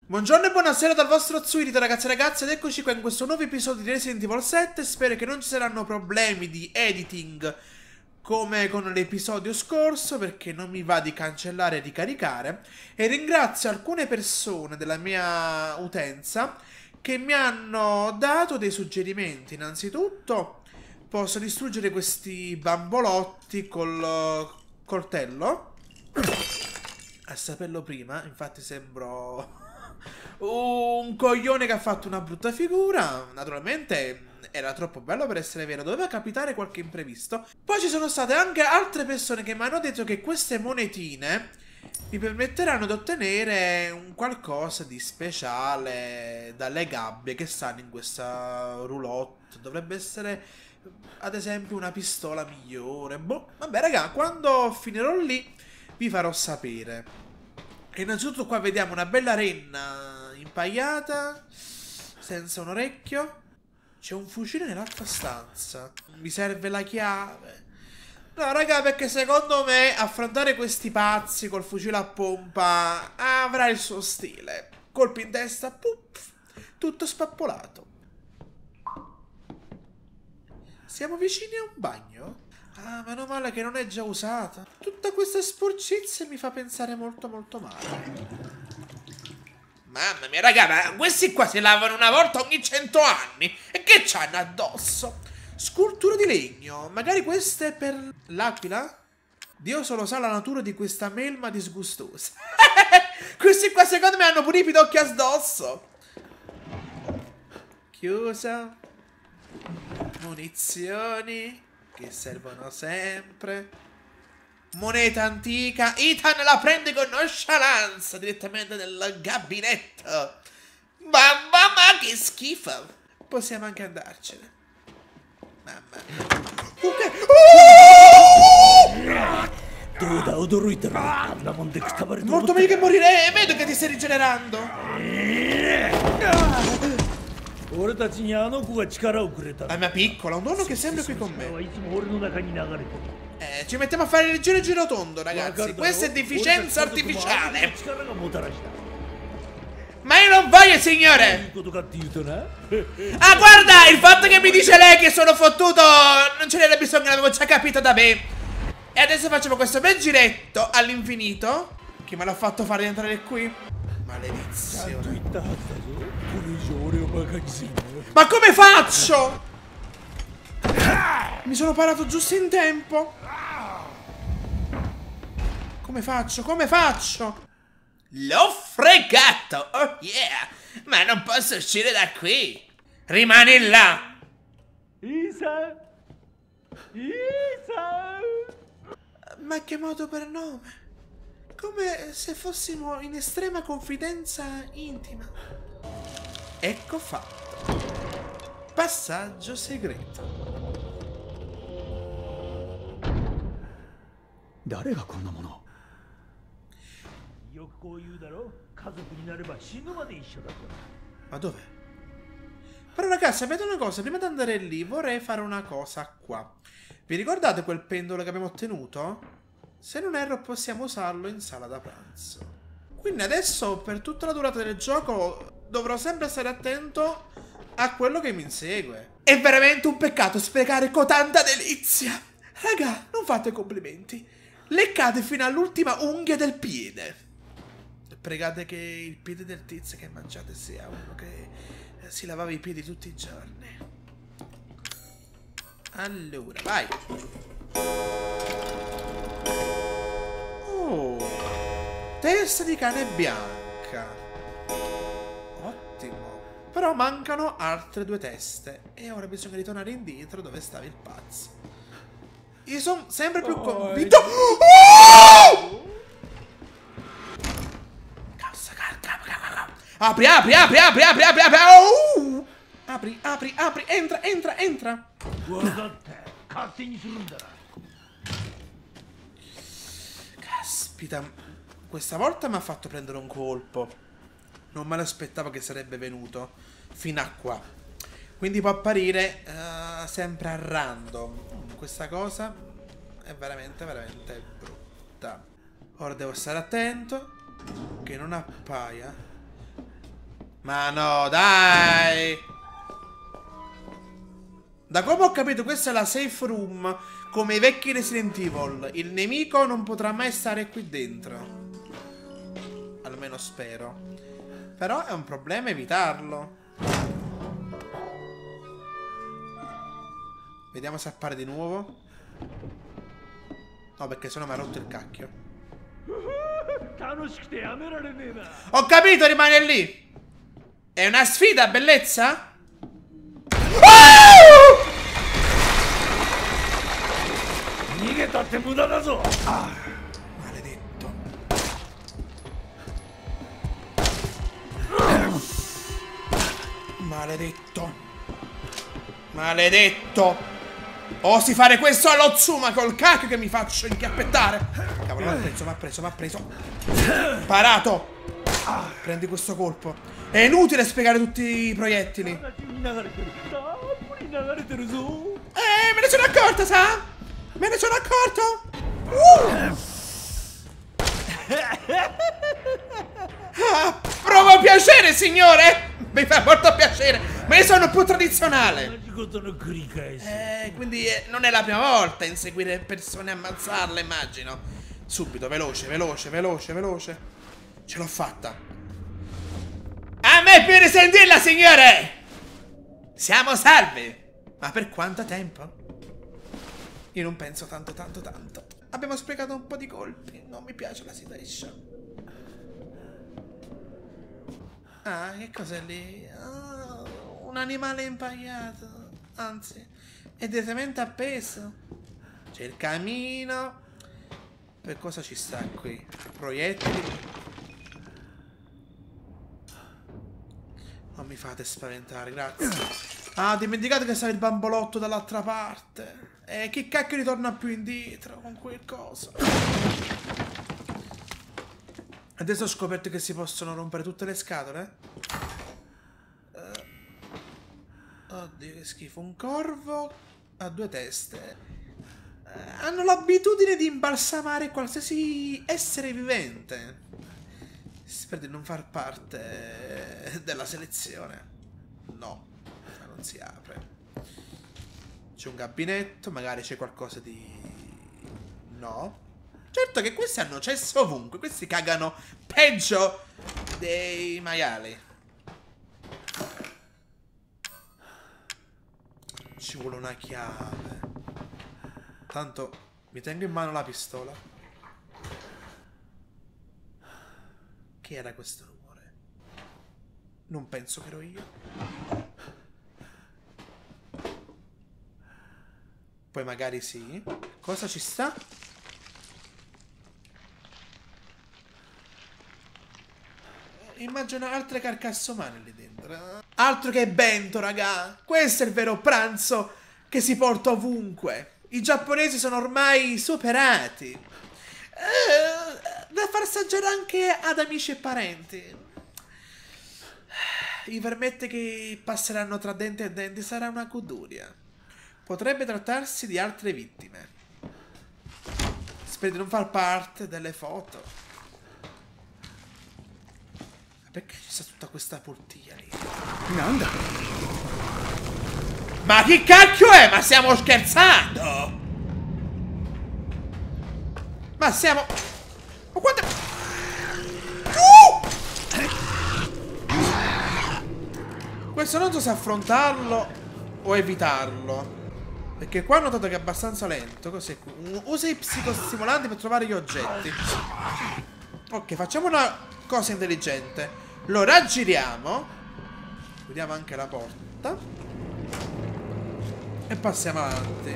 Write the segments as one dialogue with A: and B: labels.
A: Buongiorno e buonasera dal vostro Zuirito, ragazzi e ragazze, ed eccoci qua in questo nuovo episodio di Resident Evil 7. Spero che non ci saranno problemi di editing come con l'episodio scorso, perché non mi va di cancellare e ricaricare. E ringrazio alcune persone della mia utenza che mi hanno dato dei suggerimenti. Innanzitutto, posso distruggere questi bambolotti col coltello. A saperlo prima, infatti sembro un coglione che ha fatto una brutta figura. Naturalmente era troppo bello per essere vero, doveva capitare qualche imprevisto. Poi ci sono state anche altre persone che mi hanno detto che queste monetine mi permetteranno di ottenere un qualcosa di speciale dalle gabbie che stanno in questa roulotte. Dovrebbe essere, ad esempio, una pistola migliore. Boh, vabbè raga, quando finirò lì vi farò sapere. E innanzitutto qua vediamo una bella renna impagliata, senza un orecchio. C'è un fucile nell'altra stanza. Mi serve la chiave. No, raga, perché secondo me affrontare questi pazzi col fucile a pompa avrà il suo stile. Colpi in testa, puff, tutto spappolato. Siamo vicini a un bagno? Ah, meno male che non è già usata. Tutta questa sporcizia mi fa pensare molto male. Mamma mia, raga, ma questi qua si lavano una volta ogni 100 anni. E che c'hanno addosso? Scultura di legno. Magari queste per l'aquila? Dio solo sa la natura di questa melma disgustosa. Questi qua secondo me hanno pure i pidocchi addosso. Chiusa. Munizioni che servono sempre. Moneta antica. Ethan la prende con nonchalance direttamente nel gabinetto. Mamma che schifo. Possiamo anche andarcene. Mamma mia. Molto meglio che morire. Vedo che ti stai rigenerando. La mia piccola, un nonno che è sempre qui con me. Ci mettiamo a fare il giro tondo, ragazzi. Questa è deficienza artificiale. Ma io non voglio, signore. Ah, guarda, il fatto che mi dice lei che sono fottuto non ce n'era bisogno, l'avevo già capito da me. E adesso facciamo questo bel giretto all'infinito, che me l'ha fatto fare entrare qui. Maledizione. Ma come faccio? Mi sono parato giusto in tempo. Come faccio? Come faccio? L'ho fregato. Oh yeah. Ma non posso uscire da qui. Rimani là. Isa. Mi ha chiamato per nome. Come se fossimo in estrema confidenza intima. Ecco fatto. Passaggio segreto. Ma dov'è? Però ragazzi, sapete una cosa? Prima di andare lì vorrei fare una cosa qua. Vi ricordate quel pendolo che abbiamo ottenuto? Se non erro possiamo usarlo in sala da pranzo. Quindi adesso per tutta la durata del gioco dovrò sempre stare attento a quello che mi insegue. È veramente un peccato sprecare tanta delizia. Raga, non fate complimenti. Leccate fino all'ultima unghia del piede. Pregate che il piede del tizio che mangiate sia uno che si lavava i piedi tutti i giorni. Allora, vai. Oh, testa di cane bianca. Ottimo. Però mancano altre due teste. E ora bisogna ritornare indietro dove stava il pazzo. Io sono sempre più convinto. Oh! Apri. Apri. Entra. Caspita. Questa volta mi ha fatto prendere un colpo. Non me l'aspettavo che sarebbe venuto fino a qua. Quindi può apparire sempre a random. Questa cosa è veramente brutta. Ora devo stare attento che non appaia Ma no, dai! Da come ho capito, questa è la safe room, come i vecchi Resident Evil. Il nemico non potrà mai stare qui dentro. Almeno spero. Però è un problema evitarlo. Vediamo se appare di nuovo. No, perché sennò mi ha rotto il cacchio. Ho capito, rimane lì. È una sfida, bellezza? Maledetto. Maledetto. Maledetto. Osi fare questo allo Tsuma col cacchio che mi faccio inchiappettare. Cavolo, m'ha preso. Parato. Prendi questo colpo. È inutile spiegare tutti i proiettili. Me ne sono accorto, sa? Me ne sono accorto. Provo piacere, signore. Mi fa molto piacere. Ma io sono più tradizionale. Quindi non è la prima volta a inseguire persone e ammazzarle, immagino. Subito, veloce. Ce l'ho fatta. A me più risentirla, signore. Siamo salvi. Ma per quanto tempo? Io non penso tanto. Abbiamo sprecato un po' di colpi. Non mi piace la situation. Ah, che cos'è lì? Un animale impagliato. Anzi, è direttamente appeso. C'è il camino. Per cosa ci sta qui? Proiettili. Non mi fate spaventare, grazie. Ah, dimenticate che stava il bambolotto dall'altra parte. Che cacchio ritorna più indietro con quel coso? Adesso ho scoperto che si possono rompere tutte le scatole. Oddio, che schifo. Un corvo ha due teste. Hanno l'abitudine di imbalsamare qualsiasi essere vivente. Spero di non far parte della selezione. No, non si apre. C'è un gabinetto, magari c'è qualcosa di... No. Certo che questi hanno cesso ovunque. Questi cagano peggio dei maiali. Ci vuole una chiave. Tanto mi tengo in mano la pistola. Che era questo rumore? Non penso che ero io. Poi magari sì. Cosa ci sta? Immagino altre carcasse umane lì dentro. Altro che bento, raga. Questo è il vero pranzo che si porta ovunque. I giapponesi sono ormai superati. Da far assaggiare anche ad amici e parenti. I vermetti che passeranno tra denti e denti sarà una goduria. Potrebbe trattarsi di altre vittime. Spero di non far parte delle foto. Perché ci sta tutta questa poltiglia lì? Nanda. Ma che cacchio è? Ma stiamo scherzando? Ma siamo... Ma quante... Questo non so se affrontarlo o evitarlo. Perché qua ho notato che è abbastanza lento. Cos'è qui? Usa i psicostimolanti per trovare gli oggetti. Ok, facciamo una cosa intelligente. Lo raggiriamo. Chiudiamo anche la porta. E passiamo avanti.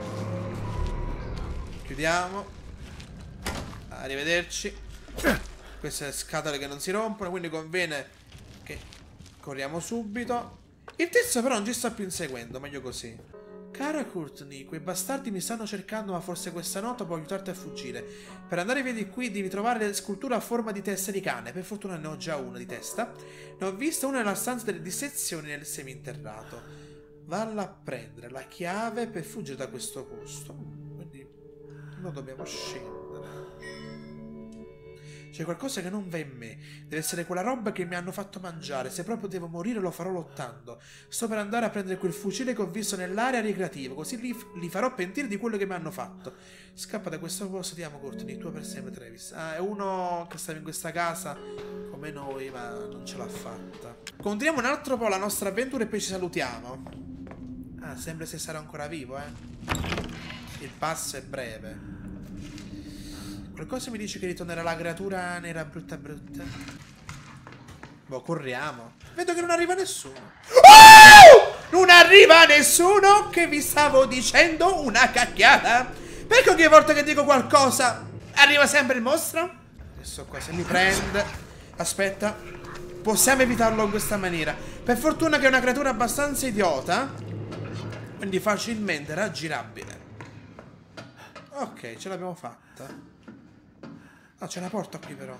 A: Chiudiamo. Arrivederci. Queste scatole che non si rompono, quindi conviene che corriamo subito. Il tizio però non ci sta più inseguendo, meglio così. Cara Courtney, quei bastardi mi stanno cercando, ma forse questa nota può aiutarti a fuggire. Per andare via di qui devi trovare le sculture a forma di testa di cane. Per fortuna ne ho già una di testa. Ne ho vista una nella stanza delle dissezioni nel seminterrato. Valla a prendere la chiave per fuggire da questo posto. Quindi noi dobbiamo scendere. C'è qualcosa che non va in me. Deve essere quella roba che mi hanno fatto mangiare. Se proprio devo morire lo farò lottando. Sto per andare a prendere quel fucile che ho visto nell'area ricreativa. Così li farò pentire di quello che mi hanno fatto. Scappa da questo posto, ti amo Courtney. Tua per sempre Travis. Ah, è uno che stava in questa casa come noi, ma non ce l'ha fatta. Continuiamo un altro po' la nostra avventura e poi ci salutiamo. Ah, sembra se sarà ancora vivo, Il passo è breve. Qualcosa mi dice che ritornerà la creatura nera brutta brutta. Boh, corriamo. Vedo che non arriva nessuno. Oh! Non arriva nessuno, che vi stavo dicendo una cacchiata. Perché ogni volta che dico qualcosa arriva sempre il mostro? Adesso qua se mi prende. Aspetta. Possiamo evitarlo in questa maniera. Per fortuna che è una creatura abbastanza idiota, quindi facilmente raggirabile. Ok, ce l'abbiamo fatta. Ah, c'è una porta qui però.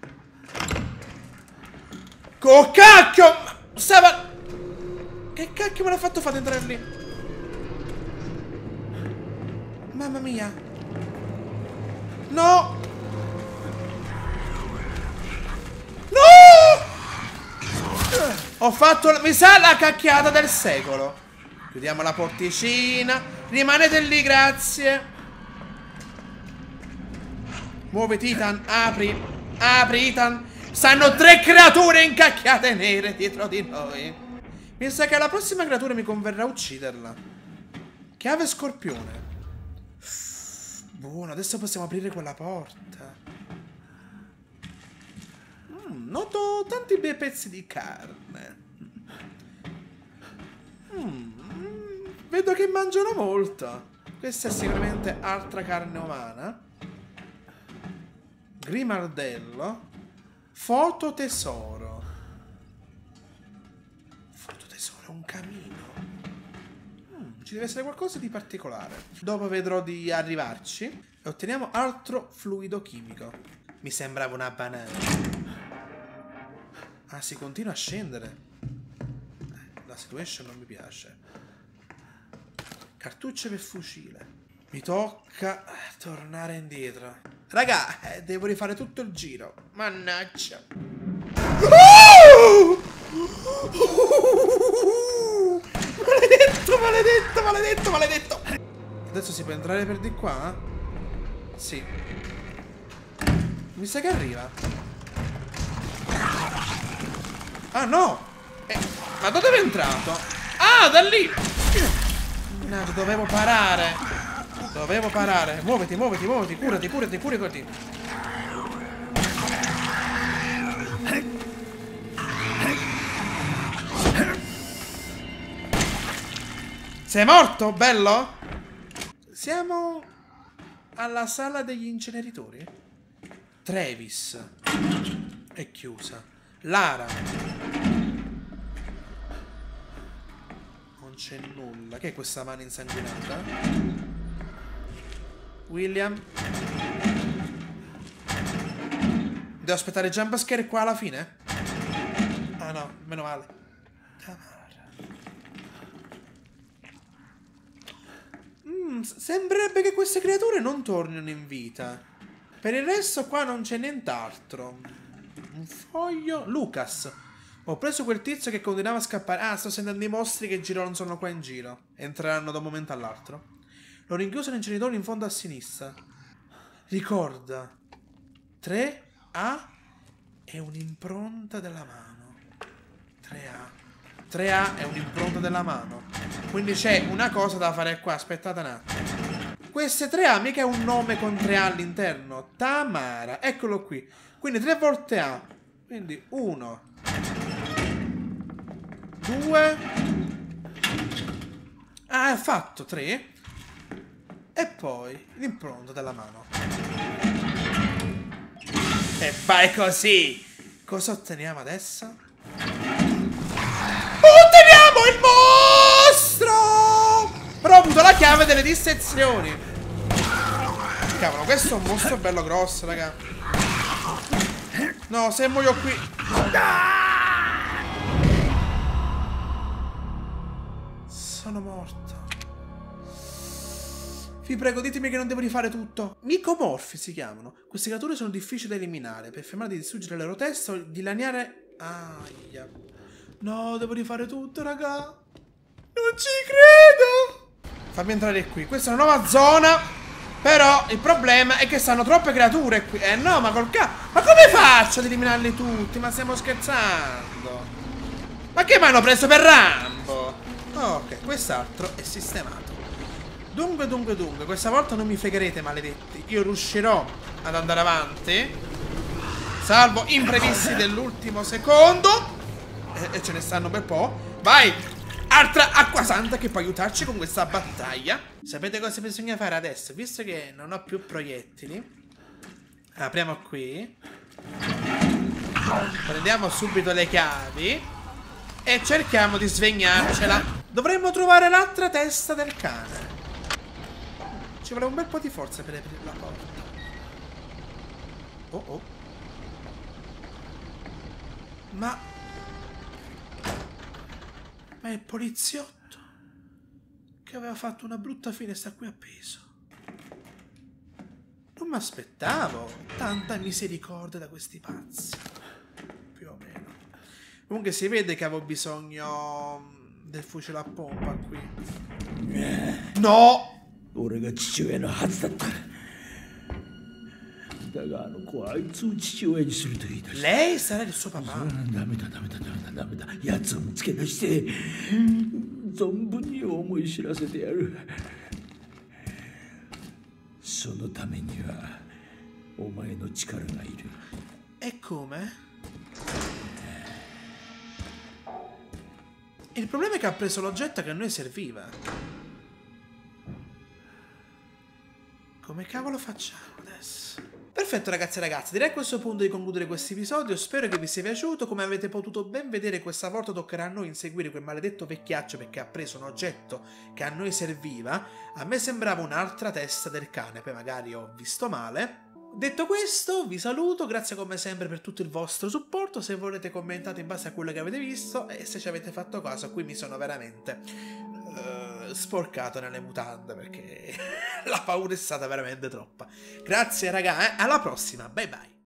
A: Oh cacchio! Stava... Che cacchio me l'ha fatto fare entrare lì? Mamma mia. No! No! Ho fatto... Mi sa la cacchiata del secolo. Chiudiamo la porticina. Rimanete lì, grazie. Muoviti, Ethan, apri. Apri, Ethan. Stanno 3 creature incacchiate nere dietro di noi. Mi sa che la prossima creatura mi converrà ucciderla. Chiave scorpione. Buono, adesso possiamo aprire quella porta. Noto tanti bei pezzi di carne. Vedo che mangiano molto. Questa è sicuramente altra carne umana. Grimaldello. Fototesoro. Fototesoro, un camino. Ci deve essere qualcosa di particolare. Dopo vedrò di arrivarci. E otteniamo altro fluido chimico. Mi sembrava una banana. Ah, si continua a scendere. La situation non mi piace. Cartucce per fucile. Mi tocca tornare indietro. Raga, devo rifare tutto il giro. Mannaggia. Oh! Maledetto, maledetto, maledetto, maledetto. Adesso si può entrare per di qua? Sì. Mi sa che arriva. Ah no! Ma da dove è entrato? Ah, da lì! No, dovevo parare. Dovevo parare. Muoviti, muoviti, muoviti. Curati, curati, curati. Sei morto, bello? Siamo alla sala degli inceneritori. Travis è chiusa. Lara non c'è nulla. Che è questa mano insanguinata? William. Devo aspettare il jumpscare qua alla fine? Ah no, meno male. Sembrerebbe che queste creature non tornino in vita. Per il resto qua non c'è nient'altro. Un foglio. Lucas. Ho preso quel tizio che continuava a scappare. Ah, sto sentendo i mostri che sono qua in giro. Entreranno da un momento all'altro. L'ho rinchiuso nell'inceneritore in fondo a sinistra. Ricorda. 3A è un'impronta della mano. 3A. 3A è un'impronta della mano. Quindi c'è una cosa da fare qua. Aspettate un attimo. Queste 3A mica è un nome con 3A all'interno. Tamara. Eccolo qui. Quindi 3 volte A. Quindi 1 2. Ah, è fatto 3. E poi l'impronta della mano. E fai così. Cosa otteniamo adesso? Otteniamo il mostro! Però ho avuto la chiave delle dissezioni. Cavolo, questo è un mostro bello grosso, raga. No, se muoio qui. Sono morto. Vi prego, ditemi che non devo rifare tutto. Micomorfi si chiamano. Queste creature sono difficili da eliminare. Per fermare di distruggere le loro teste o dilaniare... Aia. No, devo rifare tutto, raga. Non ci credo. Fammi entrare qui. Questa è una nuova zona. Però il problema è che stanno troppe creature qui. No, ma col cazzo. Ma come faccio ad eliminarli tutti? Ma stiamo scherzando. Ma che mi hanno preso per Rambo? Ok, quest'altro è sistemato. Dunque, questa volta non mi fregherete, maledetti. Io riuscirò ad andare avanti, salvo imprevisti dell'ultimo secondo. E ce ne stanno un bel po'. Vai! Altra acqua santa che può aiutarci con questa battaglia. Sapete cosa bisogna fare adesso? Visto che non ho più proiettili, apriamo qui. Prendiamo subito le chiavi e cerchiamo di svegliarcela. Dovremmo trovare l'altra testa del cane. Ci vuole un bel po' di forza per aprire la porta. Oh. Ma è il poliziotto che aveva fatto una brutta fine, sta qui appeso. Non mi aspettavo tanta misericordia da questi pazzi. Più o meno. Comunque si vede che avevo bisogno del fucile a pompa qui. No!
B: 俺が父親のはずだった。だがあの子はあいつを父親にすると言い出した。
A: Lei sarà il suo papà.
B: ダメだ。奴を見つけ出して存分に思い知らせてやる。そのためにはお前の力がいる。
A: E come? Il problema è che ha preso l'oggetto che a noi serviva. Come cavolo facciamo adesso? Perfetto ragazzi e ragazze, direi a questo punto di concludere questo episodio. Spero che vi sia piaciuto. Come avete potuto ben vedere, questa volta toccherà a noi inseguire quel maledetto vecchiaccio perché ha preso un oggetto che a noi serviva. A me sembrava un'altra testa del cane, poi magari ho visto male. Detto questo, vi saluto, grazie come sempre per tutto il vostro supporto. Se volete commentate in base a quello che avete visto e se ci avete fatto caso, qui mi sono veramente sporcato nelle mutande perché la paura è stata veramente troppa. Grazie raga, alla prossima, bye bye.